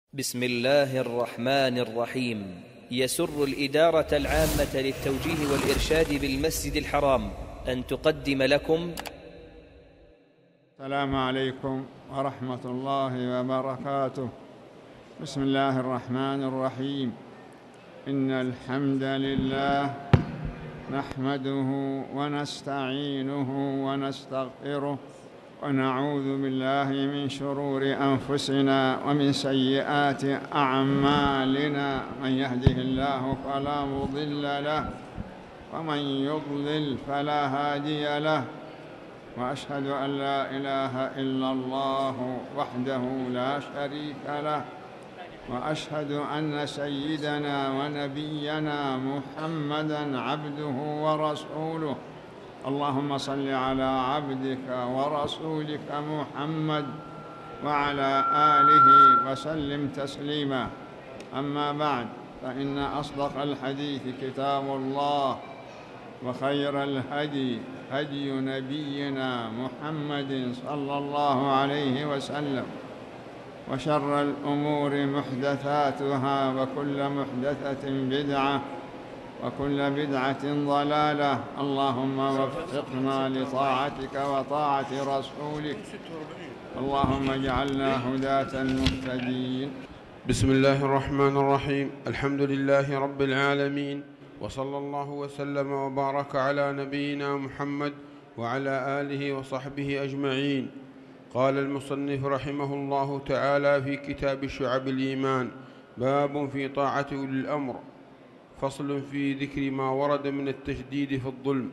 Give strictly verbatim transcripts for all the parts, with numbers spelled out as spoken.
بسم الله الرحمن الرحيم. يسر الإدارة العامة للتوجيه والإرشاد بالمسجد الحرام أن تقدم لكم السلام عليكم ورحمة الله وبركاته. بسم الله الرحمن الرحيم. إن الحمد لله نحمده ونستعينه ونستغفره ونعوذ بالله من شرور أنفسنا ومن سيئات أعمالنا، من يهده الله فلا مضل له ومن يضلل فلا هادي له، وأشهد أن لا إله إلا الله وحده لا شريك له، وأشهد أن سيدنا ونبينا محمدًا عبده ورسوله. اللهم صل على عبدك ورسولك محمد وعلى آله وسلم تسليما. أما بعد، فإن أصدق الحديث كتاب الله، وخير الهدي هدي نبينا محمد صلى الله عليه وسلم، وشر الأمور محدثاتها، وكل محدثة بدعة، وكل بدعة ضلالة. اللهم وفقنا لطاعتك وطاعة رسولك، اللهم اجعلنا هداة مهتدين. بسم الله الرحمن الرحيم. الحمد لله رب العالمين، وصلى الله وسلم وبارك على نبينا محمد وعلى آله وصحبه أجمعين. قال المصنف رحمه الله تعالى في كتاب شعب الإيمان: باب في طاعة أولي الأمر. فصل في ذكر ما ورد من التشديد في الظلم.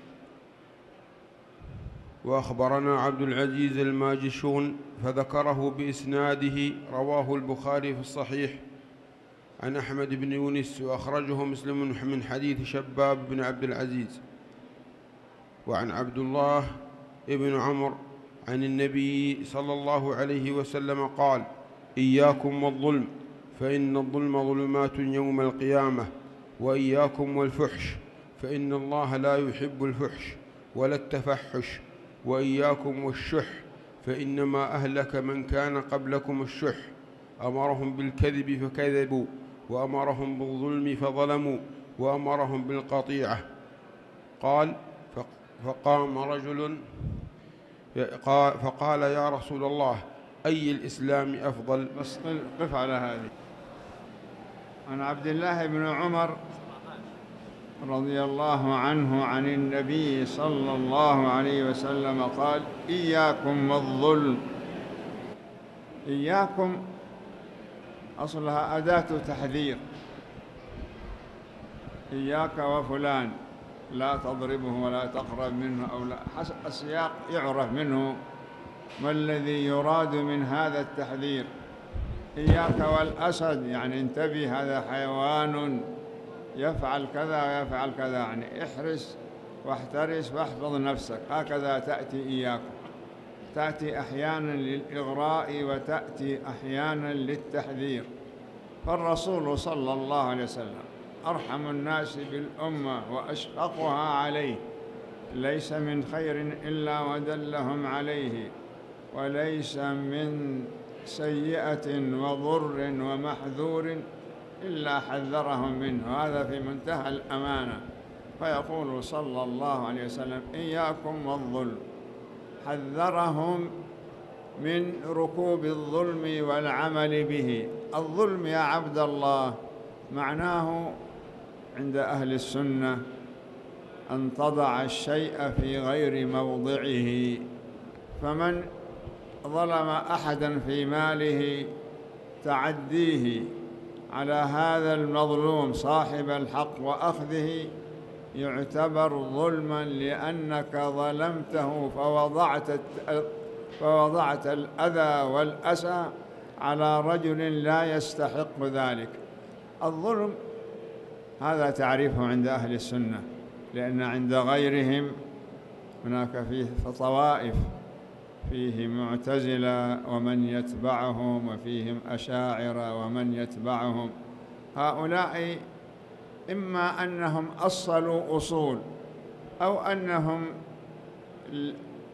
وأخبرنا عبد العزيز الماجشون فذكره بإسناده، رواه البخاري في الصحيح عن أحمد بن يونس، وأخرجه مسلم من حديث شباب بن عبد العزيز. وعن عبد الله بن عمر عن النبي صلى الله عليه وسلم قال: إياكم والظلم، فإن الظلم ظلمات يوم القيامة، وإياكم والفحش، فإن الله لا يحب الفحش ولا التفحش، وإياكم والشح، فإنما أهلك من كان قبلكم الشح، أمرهم بالكذب فكذبوا، وأمرهم بالظلم فظلموا، وأمرهم بالقطيعة. قال: فقام رجل فقال: يا رسول الله، أي الإسلام أفضل؟ بس قف على هذه. عن عبد الله بن عمر رضي الله عنه عن النبي صلى الله عليه وسلم قال: إياكم والظلم. إياكم أصلها أداة تحذير، إياك وفلان، لا تضربه ولا تقرب منه، أو لا، حسب السياق يعرف منه ما الذي يراد من هذا التحذير. إياك والأسد، يعني انتبه، هذا حيوان يفعل كذا ويفعل كذا، يعني احرس واحترس واحفظ نفسك. هكذا تأتي إياكم، تأتي أحيانا للإغراء وتأتي أحيانا للتحذير. فالرسول صلى الله عليه وسلم أرحم الناس بالأمة وأشفقها عليه، ليس من خير إلا ودلهم عليه، وليس من سيئة وضر ومحذور إلا حذرهم منه. هذا في منتهى الأمانة. فيقول صلى الله عليه وسلم: إياكم والظلم، حذرهم من ركوب الظلم والعمل به. الظلم يا عبد الله معناه عند أهل السنة أن تضع الشيء في غير موضعه. فمن ظلم أحدا في ماله، تعديه على هذا المظلوم صاحب الحق وأخذه يعتبر ظلما، لأنك ظلمته فوضعت فوضعت الأذى والأسى على رجل لا يستحق ذلك. الظلم هذا تعريفه عند أهل السنة، لأن عند غيرهم هناك فيه طوائف، فيه معتزلة ومن يتبعهم، وفيهم أشاعرة ومن يتبعهم. هؤلاء إما أنهم أصلوا أصول، أو أنهم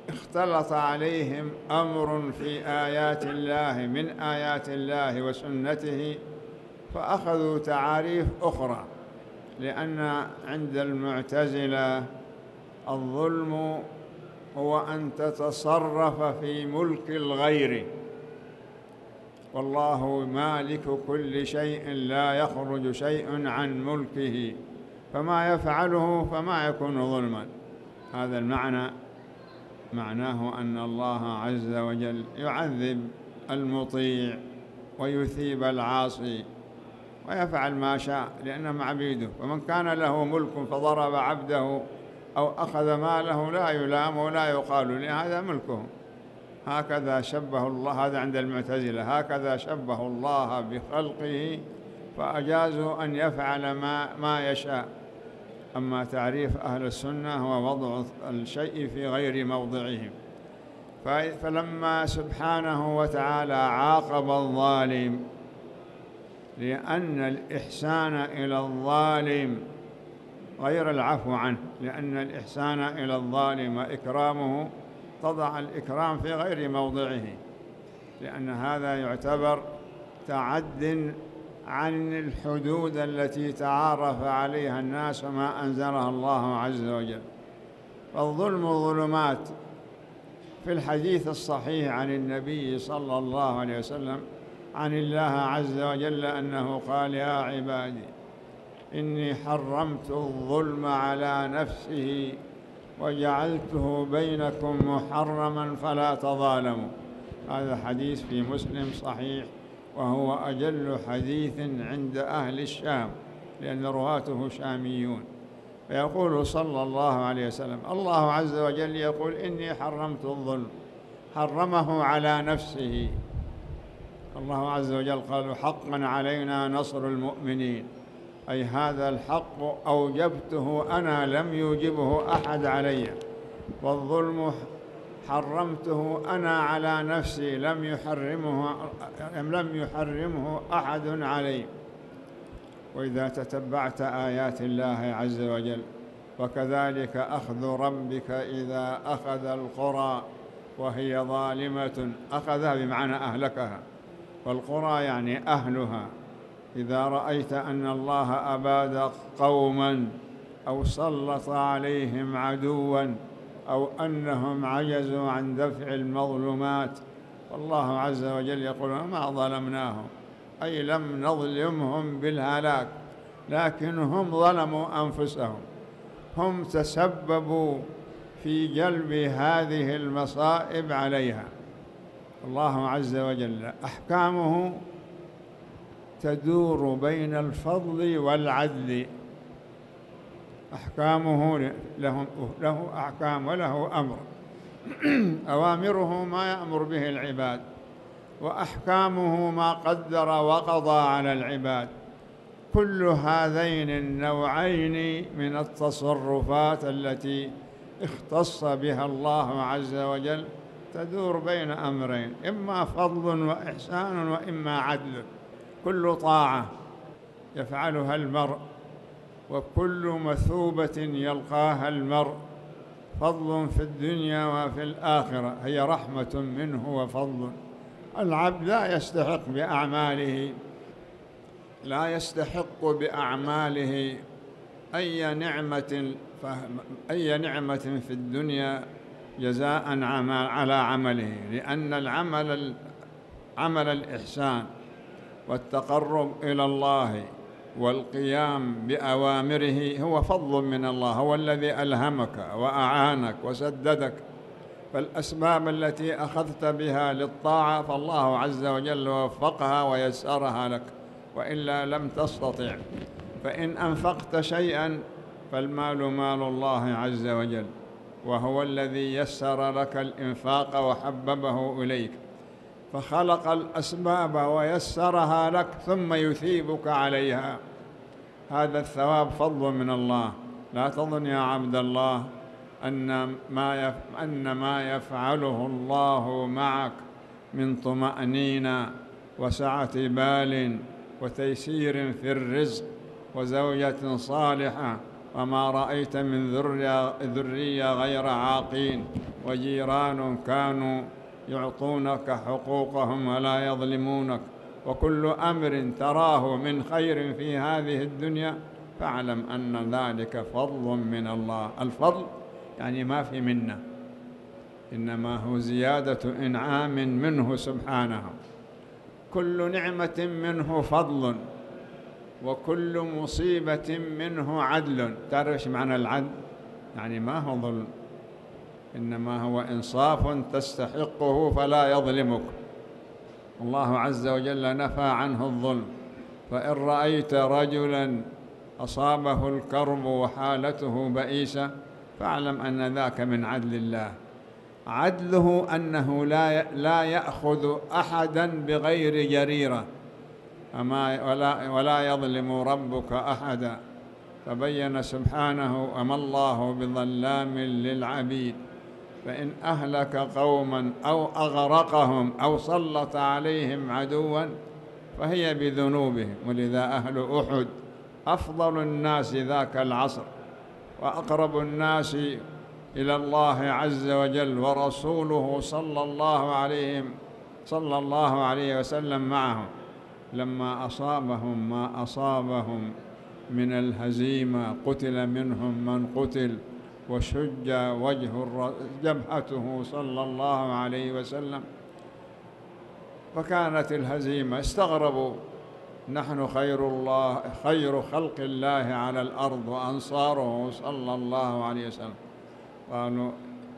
اختلط عليهم أمر في آيات الله من آيات الله وسنته فأخذوا تعاريف أخرى، لأن عند المعتزلة الظلم هو أن تتصرف في ملك الغير، والله مالك كل شيء لا يخرج شيء عن ملكه، فما يفعله فما يكون ظلما. هذا المعنى معناه أن الله عز وجل يعذب المطيع ويثيب العاصي ويفعل ما شاء لأنهم عبيده. فمن كان له ملك فضرب عبده أو أخذ ماله لا يلام ولا يقال لهذا ملكه. هكذا شبه الله، هذا عند المعتزلة، هكذا شبه الله بخلقه فأجازوا أن يفعل ما, ما يشاء. أما تعريف أهل السنة هو وضع الشيء في غير موضعه. فلما سبحانه وتعالى عاقب الظالم، لأن الإحسان إلى الظالم غير العفو عنه، لأن الإحسان إلى الظالم وإكرامه تضع الإكرام في غير موضعه، لأن هذا يعتبر تعد عن الحدود التي تعارف عليها الناس وما أنزلها الله عز وجل. فالظلم ظلمات. في الحديث الصحيح عن النبي صلى الله عليه وسلم عن الله عز وجل أنه قال: يا عبادي إني حرمت الظلم على نفسه وجعلته بينكم محرما فلا تظالموا. هذا حديث في مسلم صحيح، وهو أجل حديث عند أهل الشام لأن رواته شاميون. فيقول صلى الله عليه وسلم: الله عز وجل يقول: إني حرمت الظلم، حرمه على نفسه. الله عز وجل قال: حقا علينا نصر المؤمنين، أي هذا الحق أوجبته أنا لم يوجبه أحد علي، والظلم حرمته أنا على نفسي لم يحرمه لم يحرمه أحد علي. وإذا تتبعت آيات الله عز وجل وكذلك أخذ ربك إذا أخذ القرى وهي ظالمة، أخذها بمعنى أهلكها، والقرى يعني أهلها. إذا رأيت أن الله أباد قوما أو سلط عليهم عدوا أو أنهم عجزوا عن دفع المظلومات، والله عز وجل يقول: ما ظلمناهم، أي لم نظلمهم بالهلاك، لكن هم ظلموا أنفسهم، هم تسببوا في جلب هذه المصائب عليها. الله عز وجل أحكامه تدور بين الفضل والعدل، أحكامه له, له أحكام وله أمر. أوامره ما يأمر به العباد، وأحكامه ما قدر وقضى على العباد. كل هذين النوعين من التصرفات التي اختص بها الله عز وجل تدور بين أمرين: إما فضل وإحسان وإما عدل. كل طاعة يفعلها المرء وكل مثوبة يلقاها المرء فضل في الدنيا وفي الآخرة، هي رحمة منه وفضل. العبد لا يستحق بأعماله لا يستحق بأعماله أي نعمة أي نعمة في الدنيا جزاء على عمله، لأن العمل عمل الإحسان والتقرب إلى الله والقيام بأوامره هو فضل من الله، هو الذي ألهمك وأعانك وسددك. فالأسباب التي أخذت بها للطاعة فالله عز وجل وفقها ويسرها لك، وإلا لم تستطع. فإن أنفقت شيئا فالمال مال الله عز وجل، وهو الذي يسر لك الإنفاق وحببه إليك، فخلق الأسباب ويسرها لك ثم يثيبك عليها. هذا الثواب فضل من الله. لا تظن يا عبد الله أن ما أن ما يفعله الله معك من طمأنينة وسعة بال وتيسير في الرزق وزوجة صالحة وما رأيت من ذرية غير عاقين، وجيران كانوا يعطونك حقوقهم ولا يظلمونك، وكل أمر تراه من خير في هذه الدنيا فاعلم أن ذلك فضل من الله. الفضل يعني ما في منه، إنما هو زيادة إنعام منه سبحانه. كل نعمة منه فضل، وكل مصيبة منه عدل. تعرف إيش معنى العدل؟ يعني ما هو ظلم، إنما هو إنصاف تستحقه فلا يظلمك. الله عز وجل نفى عنه الظلم. فإن رأيت رجلا أصابه الكرب وحالته بئيسة فاعلم أن ذاك من عدل الله. عدله أنه لا لا يأخذ أحدا بغير جريرة، أما ولا ولا يظلم ربك أحدا. فبين سبحانه وما الله بظلام للعبيد. فإن أهلك قوما أو أغرقهم أو سلط عليهم عدوا فهي بذنوبهم. ولذا أهل أحد أفضل الناس ذاك العصر، وأقرب الناس إلى الله عز وجل، ورسوله صلى الله عليه صلى الله عليه وسلم معهم. لما أصابهم ما أصابهم من الهزيمة قتل منهم من قتل، وشج وجه جبهته صلى الله عليه وسلم، فكانت الهزيمة. استغربوا، نحن خير الله خير خلق الله على الأرض وأنصاره صلى الله عليه وسلم. قالوا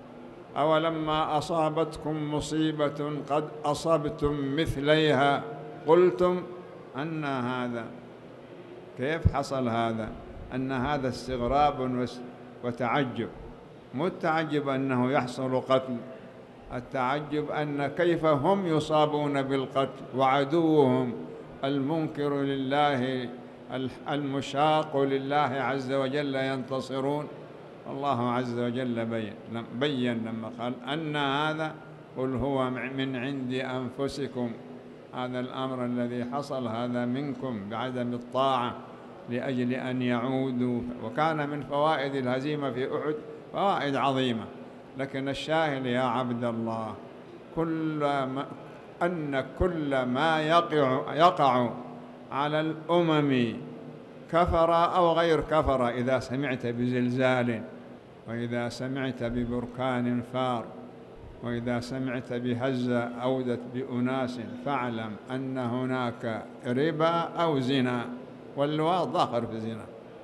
أولما أصابتكم مصيبة قد أصبتم مثليها قلتم أن هذا، كيف حصل هذا؟ أن هذا استغراب وتعجب. مو التعجب أنه يحصل قتل، التعجب أن كيف هم يصابون بالقتل وعدوهم المنكر لله المشاق لله عز وجل ينتصرون. الله عز وجل بين بين لما قال أن هذا قل هو من عند أنفسكم. هذا الأمر الذي حصل هذا منكم بعدم الطاعة لأجل أن يعودوا. وكان من فوائد الهزيمة في أحد فوائد عظيمة، لكن الشاهد يا عبد الله كل ما أن كل ما يقع, يقع على الأمم كفر أو غير كفر، إذا سمعت بزلزال، وإذا سمعت ببركان فار، وإذا سمعت بهزة أودت بأناس فاعلم أن هناك ربا أو زنا، واللواء ظاهر في الزنا.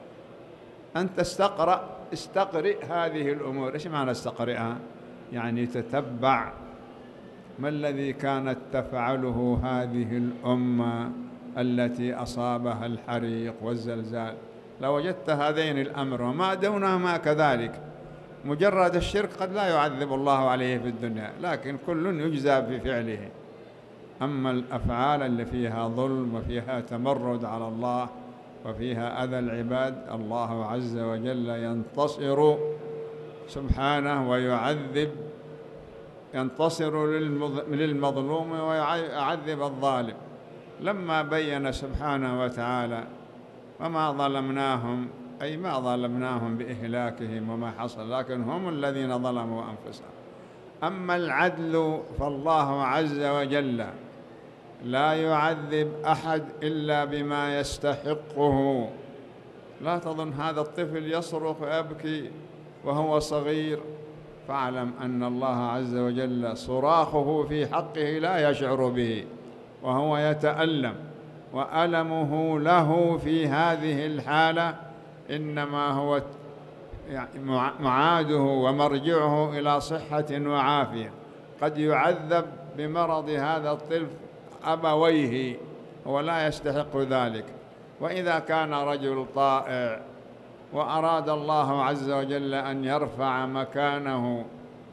أنت استقرأ استقرئ هذه الأمور. إيش معنى استقرئها؟ يعني تتبع ما الذي كانت تفعله هذه الأمة التي أصابها الحريق والزلزال. لوجدت هذين الأمر وما دونهما كذلك. مجرد الشرك قد لا يعذب الله عليه في الدنيا، لكن كل يجزى بفعله. أما الأفعال اللي فيها ظلم وفيها تمرد على الله وفيها أذى العباد، الله عز وجل ينتصر سبحانه ويعذب، ينتصر للمظلوم ويعذب الظالم. لما بين سبحانه وتعالى وما ظلمناهم، أي ما ظلمناهم بإهلاكهم وما حصل، لكن هم الذين ظلموا أنفسهم. أما العدل فالله عز وجل لا يعذب أحد إلا بما يستحقه. لا تظن هذا الطفل يصرخ ويبكي وهو صغير، فاعلم أن الله عز وجل صراخه في حقه لا يشعر به، وهو يتألم، وألمه له في هذه الحالة إنما هو معاده ومرجعه إلى صحة وعافية. قد يعذب بمرض هذا الطفل أبويه ولا يستحق ذلك. وإذا كان رجل طائع وأراد الله عز وجل أن يرفع مكانه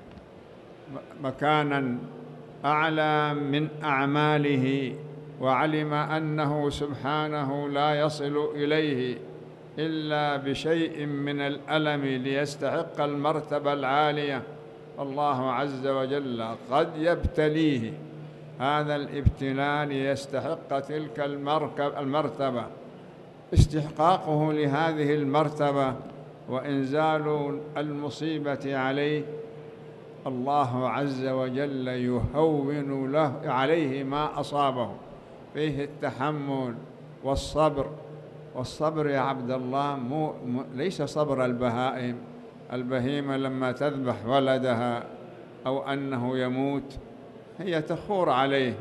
مكانا أعلى من أعماله، وعلم أنه سبحانه لا يصل إليه إلا بشيء من الألم ليستحق المرتبة العالية، الله عز وجل قد يبتليه هذا الابتلاء ليستحق تلك المرتبة. استحقاقه لهذه المرتبة وإنزال المصيبة عليه الله عز وجل يهون له عليه ما أصابه، فيه التحمل والصبر. والصبر يا عبد الله مو ليس صبر البهائم. البهيمة لما تذبح ولدها أو أنه يموت هي تخور عليه،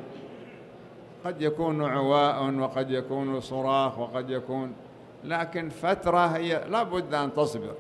قد يكون عواء وقد يكون صراخ وقد يكون، لكن فترة هي لا بد أن تصبر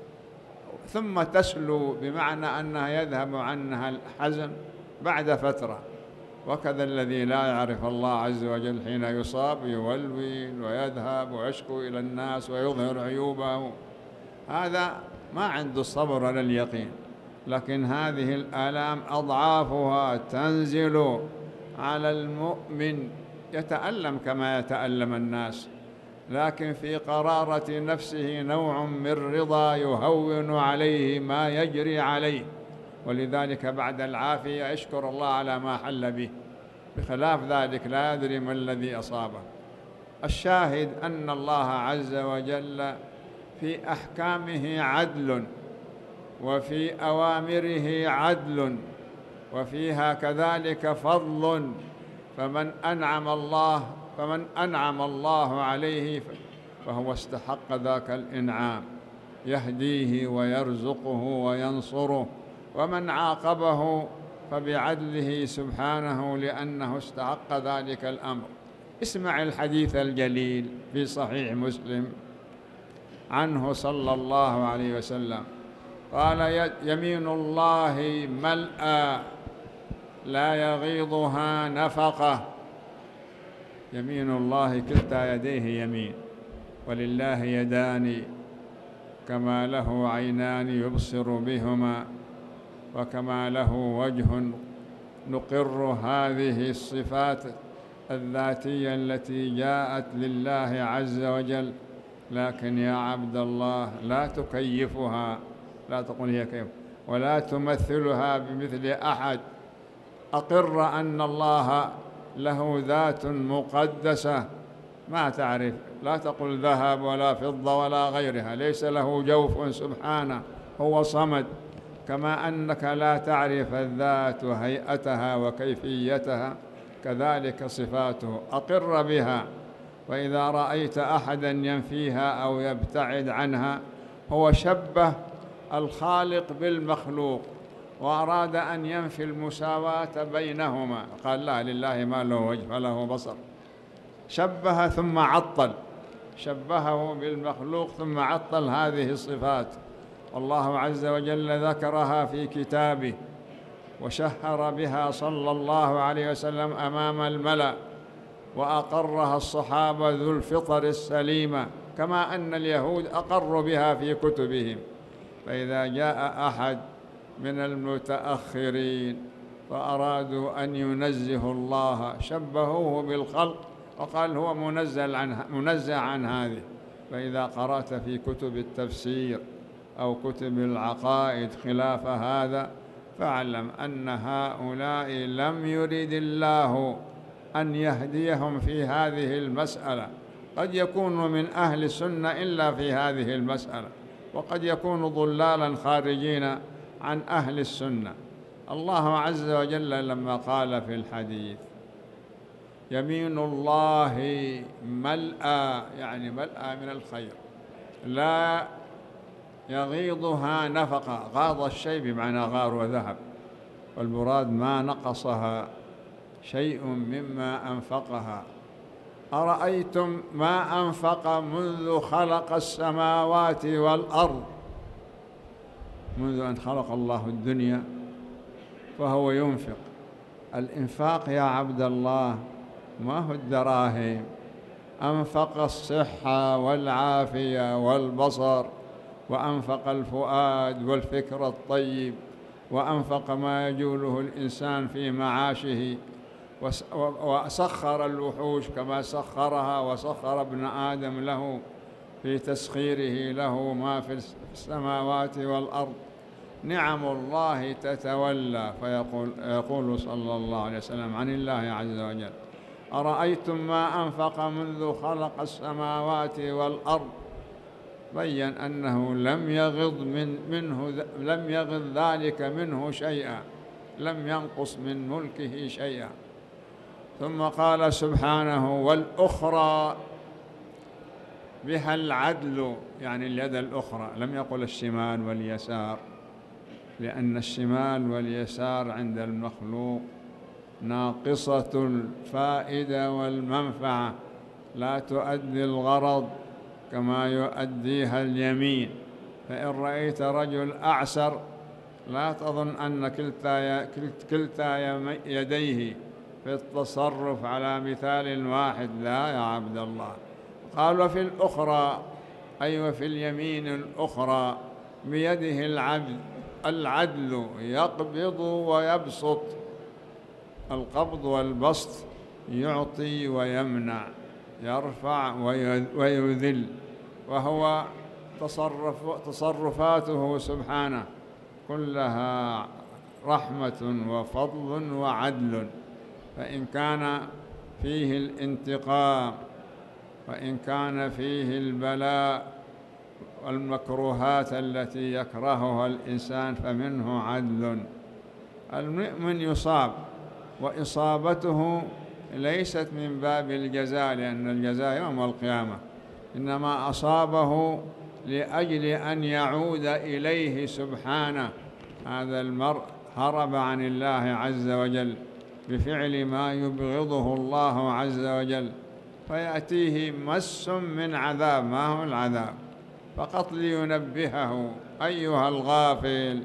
ثم تسلو، بمعنى أنها يذهب عنها الحزن بعد فترة. وكذا الذي لا يعرف الله عز وجل حين يصاب يولول ويذهب ويشكو إلى الناس ويظهر عيوبه، هذا ما عنده الصبر ولا اليقين. لكن هذه الآلام أضعافها تنزل على المؤمن، يتألم كما يتألم الناس، لكن في قرارة نفسه نوع من رضا يهون عليه ما يجري عليه، ولذلك بعد العافية يشكر الله على ما حل به، بخلاف ذلك لا يدري ما الذي أصابه. الشاهد أن الله عز وجل في أحكامه عدل، وفي أوامره عدل، وفيها كذلك فضل. فمن أنعم الله فمن أنعم الله عليه فهو استحق ذاك الإنعام، يهديه ويرزقه وينصره. ومن عاقبه فبعدله سبحانه لأنه استحق ذلك الأمر. اسمع الحديث الجليل في صحيح مسلم عنه صلى الله عليه وسلم قال: يمين الله ملأى لا يغيضها نفقة. يمين الله كلتا يديه يمين، ولله يدان كما له عينان يبصر بهما، وكما له وجه. نقر هذه الصفات الذاتية التي جاءت لله عز وجل، لكن يا عبد الله لا تكيفها، لا تقول هي كيف، ولا تمثلها بمثل أحد. أقر أن الله له ذات مقدسة ما تعرف، لا تقل ذهب ولا فضة ولا غيرها، ليس له جوف سبحانه، هو صمد. كما أنك لا تعرف الذات وهيئتها وكيفيتها، كذلك صفاته أقر بها. وإذا رأيت أحدا ينفيها أو يبتعد عنها هو شبه الخالق بالمخلوق وأراد أن ينفي المساواة بينهما، قال لا، لله ما له وجه وله بصر، شبه ثم عطل، شبهه بالمخلوق ثم عطل هذه الصفات. والله عز وجل ذكرها في كتابه وشهر بها صلى الله عليه وسلم أمام الملأ، وأقرها الصحابة ذو الفطر السليمة، كما أن اليهود أقروا بها في كتبهم. فإذا جاء أحد من المتأخرين فأرادوا أن ينزهوا الله شبهوه بالخلق وقال هو منزه عن منزه عن هذه. فإذا قرأت في كتب التفسير أو كتب العقائد خلاف هذا فاعلم أن هؤلاء لم يرد الله أن يهديهم في هذه المسألة. قد يكونوا من أهل السنة إلا في هذه المسألة، وقد يكونوا ضلالا خارجين عن أهل السنة. الله عز وجل لما قال في الحديث: يمين الله ملأى، يعني ملأى من الخير لا يغيضها نفقة. غاض الشيء بمعنى غار وذهب، والمراد ما نقصها شيء مما أنفقها. أرأيتم ما أنفق منذ خلق السماوات والأرض، منذ أن خلق الله الدنيا فهو ينفق. الإنفاق يا عبد الله ما هو الدراهم، أنفق الصحة والعافية والبصر، وأنفق الفؤاد والفكر الطيب، وأنفق ما يجوله الإنسان في معاشه، وسخر الوحوش كما سخرها، وسخر ابن آدم له في تسخيره له ما في السماوات والأرض. نعم الله تتولى، فيقول يقول صلى الله عليه وسلم عن الله عز وجل: أرأيتم ما أنفق منذ خلق السماوات والأرض بين أنه لم يغض من منه لم يغض ذلك منه شيئا، لم ينقص من ملكه شيئا. ثم قال سبحانه: والأخرى بها العدل، يعني اليد الأخرى، لم يقل الشمال واليسار، لأن الشمال واليسار عند المخلوق ناقصة الفائدة والمنفعة، لا تؤدي الغرض كما يؤديها اليمين. فإن رأيت رجل أعسر لا تظن أن كلتا كلتا يديه في التصرف على مثال واحد، لا يا عبد الله. قال: وفي الأخرى، أي وفي اليمين الأخرى بيده العبد العدل، يقبض ويبسط. القبض والبسط يعطي ويمنع، يرفع ويذل، وهو تصرف تصرفاته سبحانه كلها رحمة وفضل وعدل. فإن كان فيه الانتقام، وإن كان فيه البلاء والمكروهات التي يكرهها الإنسان، فمنه عدل. المؤمن يصاب، وإصابته ليست من باب الجزاء، لأن الجزاء يوم القيامة، إنما أصابه لأجل أن يعود إليه سبحانه. هذا المرء هرب عن الله عز وجل بفعل ما يبغضه الله عز وجل، فيأتيه مس من عذاب. ما هو العذاب؟ فقط لينبهه: أيها الغافل،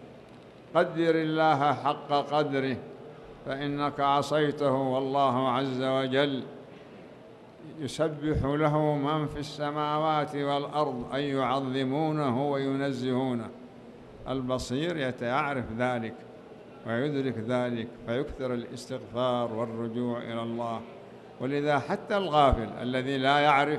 قدر الله حق قدره، فإنك عصيته، والله عز وجل يسبح له من في السماوات والأرض، أي يعظمونه وينزهونه. البصير يعرف ذلك ويدرك ذلك، فيكثر الاستغفار والرجوع إلى الله. ولذا حتى الغافل الذي لا يعرف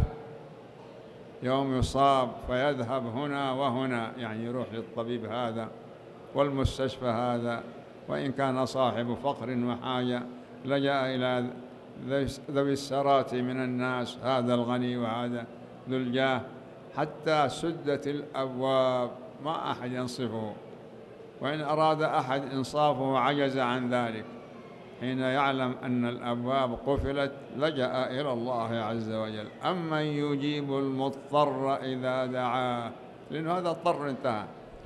يوم يصاب فيذهب هنا وهنا، يعني يروح للطبيب هذا والمستشفى هذا، وإن كان صاحب فقر وحاجة لجأ إلى ذوي السرات من الناس، هذا الغني وهذا ذو الجاه، حتى سدت الأبواب ما أحد ينصفه، وإن أراد أحد إنصافه عجز عن ذلك. حين يعلم أن الأبواب قفلت لجأ إلى الله عز وجل: أمن يجيب المضطر إذا دعاه، لأن هذا اضطر انتهى،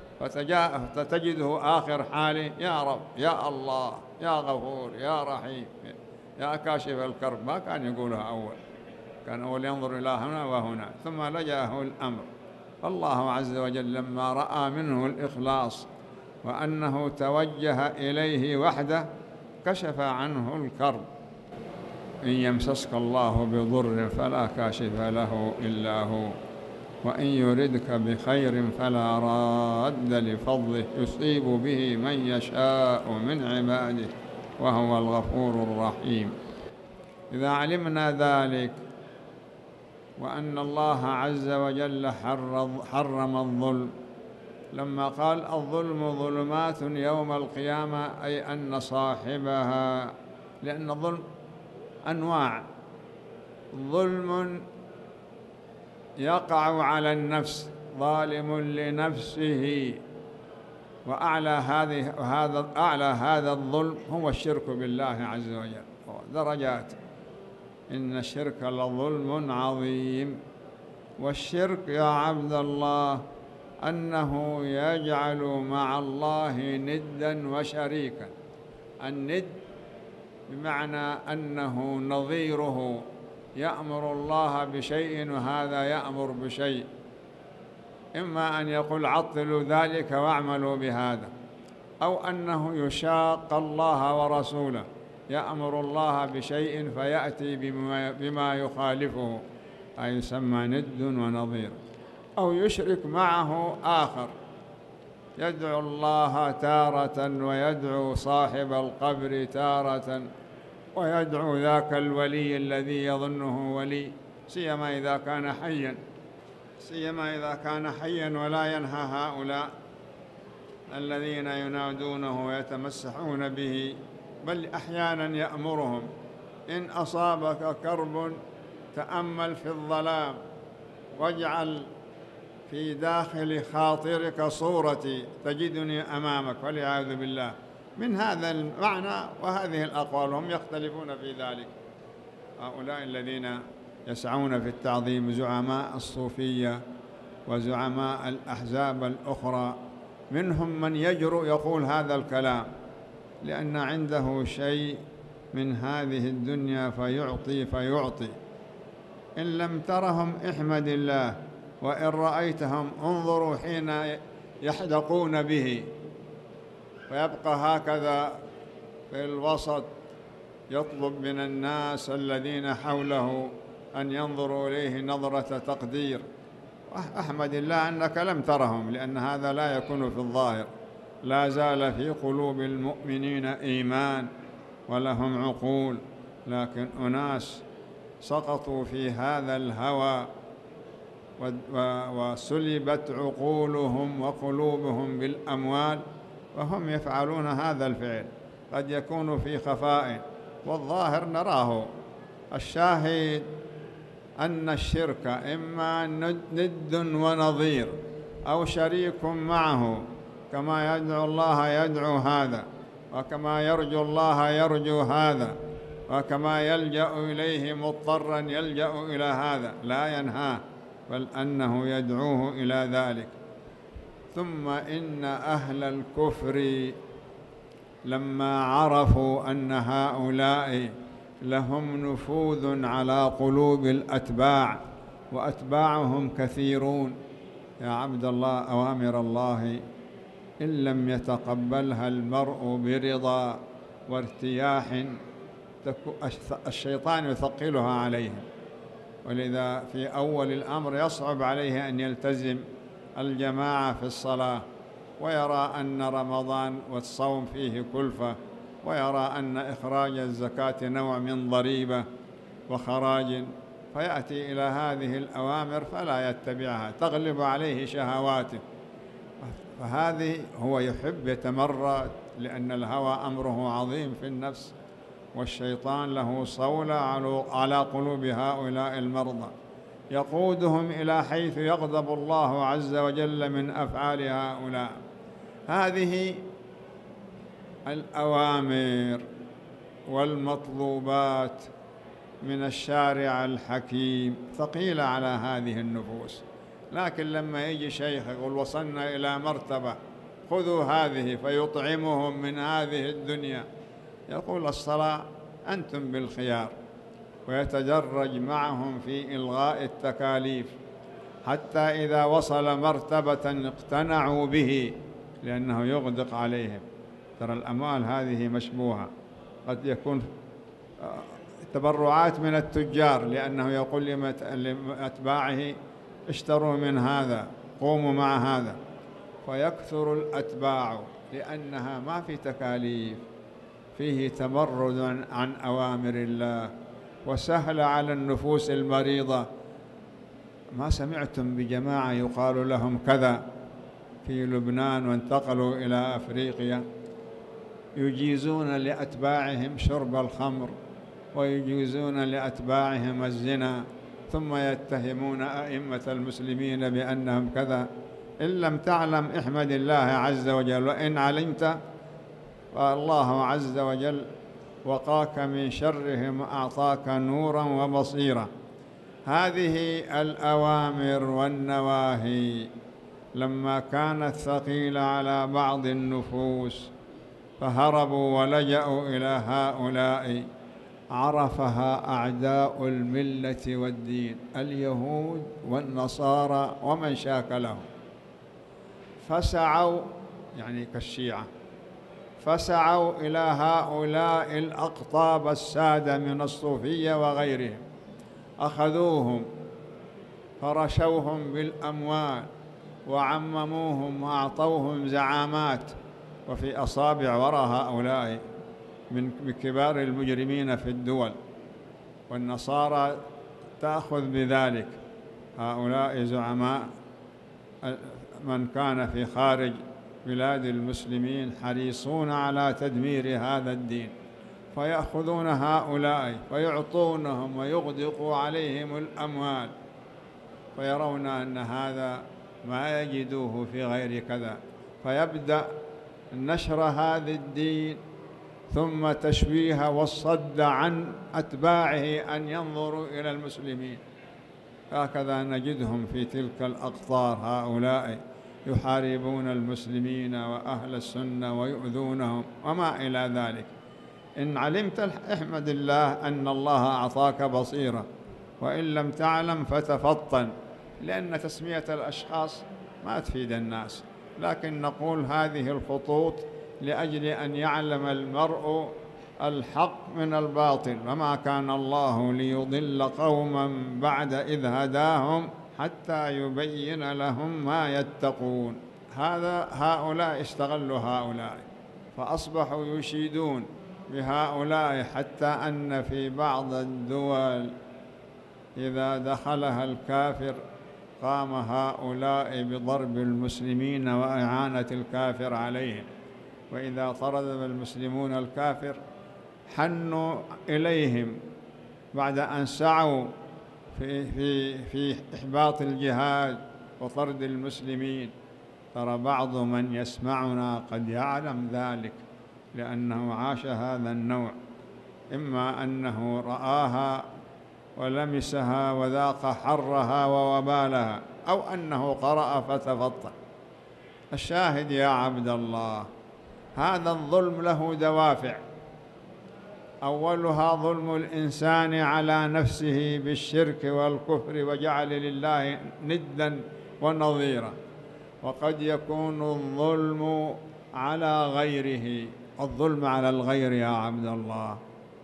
فتجده آخر حاله: يا رب، يا الله، يا غفور، يا رحيم، يا كاشف الكرب. ما كان يقولها أول، كان أول ينظر إلى هنا وهنا، ثم لجأه الأمر. فالله عز وجل لما رأى منه الإخلاص وأنه توجه إليه وحده كشف عنه الكرب. إن يمسسك الله بضر فلا كاشف له إلا هو، وإن يردك بخير فلا راد لفضله، يصيب به من يشاء من عباده وهو الغفور الرحيم. إذا علمنا ذلك، وأن الله عز وجل حرم الظلم، لما قال: الظلم ظلمات يوم القيامة، أي أن صاحبها، لأن الظلم أنواع: ظلم يقع على النفس، ظالم لنفسه، وأعلى هذه وهذا أعلى هذا الظلم هو الشرك بالله عز وجل. درجات، إن الشرك لظلم عظيم. والشرك يا عبد الله أنه يجعل مع الله ندا وشريكا. الند بمعنى أنه نظيره، يأمر الله بشيء وهذا يأمر بشيء، إما أن يقول عطلوا ذلك واعملوا بهذا، أو أنه يشاق الله ورسوله، يأمر الله بشيء فيأتي بما, بما يخالفه، أي يسمى ند ونظير. أو يشرك معه آخر، يدعو الله تارة ويدعو صاحب القبر تارة، ويدعو ذاك الولي الذي يظنه ولي، سيما إذا كان حيا سيما إذا كان حيا ولا ينهى هؤلاء الذين ينادونه ويتمسحون به، بل أحيانا يأمرهم: إن أصابك كرب تأمل في الظلام واجعل في داخل خاطرك صورتي تجدني أمامك، والعياذ بالله من هذا المعنى وهذه الأقوال. هم يختلفون في ذلك، هؤلاء الذين يسعون في التعظيم، زعماء الصوفية وزعماء الأحزاب الأخرى، منهم من يجرؤ يقول هذا الكلام لأن عنده شيء من هذه الدنيا فيعطي فيعطي. إن لم ترهم احمد الله، وإن رأيتهم انظروا حين يحدقون به، فيبقى هكذا في الوسط يطلب من الناس الذين حوله أن ينظروا إليه نظرة تقدير. أحمد الله أنك لم ترهم، لأن هذا لا يكون في الظاهر. لا زال في قلوب المؤمنين إيمان ولهم عقول، لكن أناس سقطوا في هذا الهوى وسلبت عقولهم وقلوبهم بالأموال، وهم يفعلون هذا الفعل. قد يكون في خفاء والظاهر نراه. الشاهد أن الشرك إما ند ونظير أو شريك معه، كما يدعو الله يدعو هذا، وكما يرجو الله يرجو هذا، وكما يلجأ إليه مضطرا يلجأ إلى هذا، لا ينهاه بل أنه يدعوه إلى ذلك. ثم إن أهل الكفر لما عرفوا أن هؤلاء لهم نفوذ على قلوب الأتباع، وأتباعهم كثيرون، يا عبد الله أوامر الله إن لم يتقبلها المرء برضا وارتياح الشيطان يثقلها عليهم، ولذا في أول الأمر يصعب عليه أن يلتزم الجماعة في الصلاة، ويرى أن رمضان والصوم فيه كلفة، ويرى أن إخراج الزكاة نوع من ضريبة وخراج، فيأتي إلى هذه الأوامر فلا يتبعها، تغلب عليه شهواته. فهذه هو يحب يتمرد، لأن الهوى أمره عظيم في النفس، والشيطان له صولة على قلوب هؤلاء المرضى، يقودهم إلى حيث يغضب الله عز وجل من أفعال هؤلاء. هذه الأوامر والمطلوبات من الشارع الحكيم ثقيلة على هذه النفوس، لكن لما يجي شيخ يقول وصلنا إلى مرتبة خذوا هذه فيطعمهم من هذه الدنيا، يقول الصلاة أنتم بالخيار، ويتدرج معهم في إلغاء التكاليف، حتى إذا وصل مرتبة اقتنعوا به لأنه يغدق عليهم. ترى الأموال هذه مشبوهة، قد يكون تبرعات من التجار، لأنه يقول لأتباعه اشتروا من هذا، قوموا مع هذا، فيكثر الأتباع لأنها ما في تكاليف، فيه تمرد عن أوامر الله، وسهل على النفوس المريضة. ما سمعتم بجماعة يقال لهم كذا في لبنان وانتقلوا إلى أفريقيا يجيزون لأتباعهم شرب الخمر ويجيزون لأتباعهم الزنا، ثم يتهمون أئمة المسلمين بأنهم كذا؟ إن لم تعلم احمد الله عز وجل، وإن علمت فالله عز وجل وقاك من شرهم وأعطاك نورا وبصيرة. هذه الأوامر والنواهي لما كانت ثقيلة على بعض النفوس فهربوا ولجأوا إلى هؤلاء، عرفها أعداء الملة والدين، اليهود والنصارى ومن شاكلهم، فسعوا يعني كالشيعة، فسعوا إلى هؤلاء الأقطاب السادة من الصوفية وغيرهم، أخذوهم فرشوهم بالأموال وعمموهم وأعطوهم زعامات، وفي أصابع وراء هؤلاء من كبار المجرمين في الدول، والنصارى تأخذ بذلك. هؤلاء زعماء من كان في خارج بلاد المسلمين حريصون على تدمير هذا الدين، فيأخذون هؤلاء ويعطونهم ويغدقوا عليهم الأموال، فيرون أن هذا ما يجدوه في غير كذا، فيبدأ نشر هذا الدين ثم تشويه والصد عن أتباعه أن ينظروا إلى المسلمين. هكذا نجدهم في تلك الأقطار، هؤلاء يحاربون المسلمين وأهل السنة ويؤذونهم وما إلى ذلك. إن علمت احمد الله أن الله أعطاك بصيرة، وإن لم تعلم فتفطن، لأن تسمية الأشخاص ما تفيد الناس، لكن نقول هذه الخطوط لأجل أن يعلم المرء الحق من الباطل، وما كان الله ليضل قوما بعد إذ هداهم حتى يبين لهم ما يتقون. هذا هؤلاء استغلوا هؤلاء فأصبحوا يشيدون بهؤلاء، حتى أن في بعض الدول إذا دخلها الكافر قام هؤلاء بضرب المسلمين وإعانة الكافر عليهم، وإذا طرد المسلمون الكافر حنوا إليهم بعد أن سعوا في, في, في إحباط الجهاد وطرد المسلمين. ترى بعض من يسمعنا قد يعلم ذلك لأنه عاش هذا النوع، إما أنه رآها ولمسها وذاق حرها ووبالها، أو أنه قرأ فتفطن. الشاهد يا عبد الله، هذا الظلم له دوافع، أولها ظلم الإنسان على نفسه بالشرك والكفر وجعل لله ندا ونظيرا، وقد يكون الظلم على غيره. الظلم على الغير يا عبد الله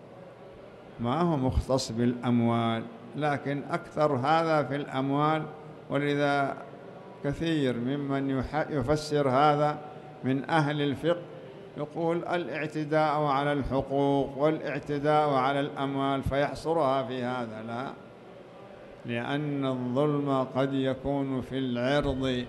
ما هو مختص بالأموال، لكن أكثر هذا في الأموال، ولذا كثير ممن يفسر هذا من أهل الفقه يقول الاعتداء على الحقوق والاعتداء على الأموال، فيحصرها في هذا. لا، لأن الظلم قد يكون في العرض.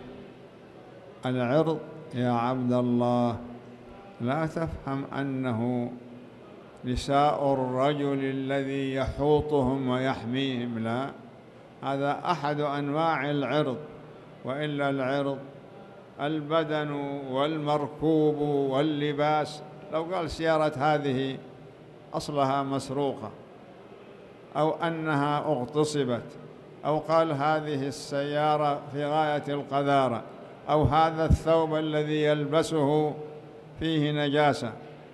العرض يا عبد الله لا تفهم أنه نساء الرجل الذي يحوطهم ويحميهم، لا، هذا أحد أنواع العرض، وإلا العرض البدن والمركوب واللباس. لو قال سيارة هذه أصلها مسروقة، أو أنها اغتصبت، أو قال هذه السيارة في غاية القذارة، أو هذا الثوب الذي يلبسه فيه نجاسة،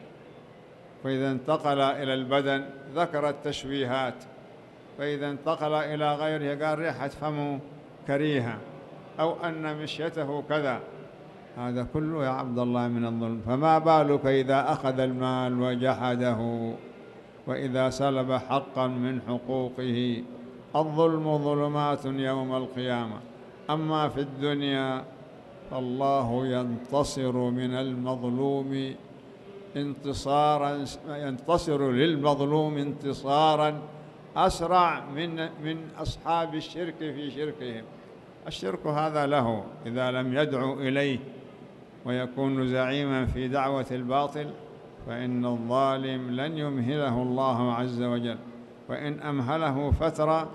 فإذا انتقل إلى البدن ذكر التشويهات، فإذا انتقل إلى غيره قال ريحة فمه كريهة، أو أن مشيته كذا. هذا كله يا عبد الله من الظلم، فما بالك إذا أخذ المال وجحده وإذا سلب حقا من حقوقه. الظلم ظلمات يوم القيامة. أما في الدنيا فالله ينتصر من المظلوم انتصارا، ينتصر للمظلوم انتصارا أسرع من من أصحاب الشرك في شركهم. الشرك هذا له إذا لم يدعو إليه ويكون زعيما في دعوة الباطل، فإن الظالم لن يمهله الله عز وجل، وإن أمهله فترة.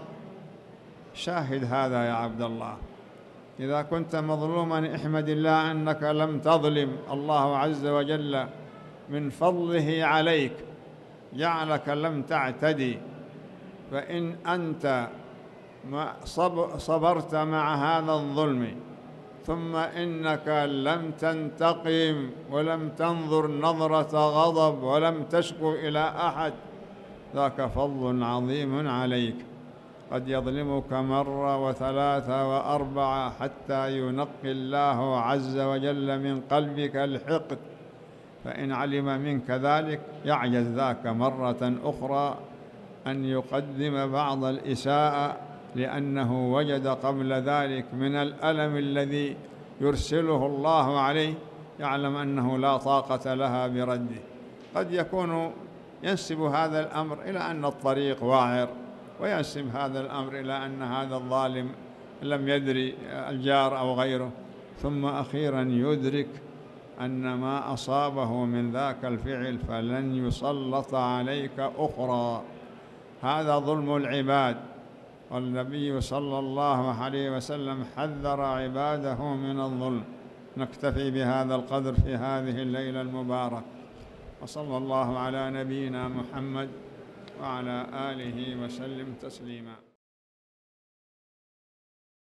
شاهد هذا يا عبد الله، إذا كنت مظلوما احمد الله أنك لم تظلم. الله عز وجل من فضله عليك جعلك لم تعتدي، فإن أنت صبرت مع هذا الظلم ثم إنك لم تنتقم ولم تنظر نظرة غضب ولم تشكو إلى أحد، ذاك فضل عظيم عليك. قد يظلمك مرة وثلاثة وأربعة حتى ينقي الله عز وجل من قلبك الحقد، فإن علم منك ذلك يعجز ذاك مرة أخرى أن يقدم بعض الإساءة، لأنه وجد قبل ذلك من الألم الذي يرسله الله عليه، يعلم أنه لا طاقة لها برده. قد يكون ينسب هذا الأمر إلى أن الطريق واعر، وينسب هذا الأمر إلى أن هذا الظالم لم يدري، الجار أو غيره، ثم أخيرا يدرك أن ما أصابه من ذاك الفعل فلن يسلط عليك أخرى. هذا ظلم العباد. والنبي صلى الله عليه وسلم حذر عباده من الظلم. نكتفي بهذا القدر في هذه الليلة المباركة، وصلى الله على نبينا محمد وعلى آله وسلم تسليما.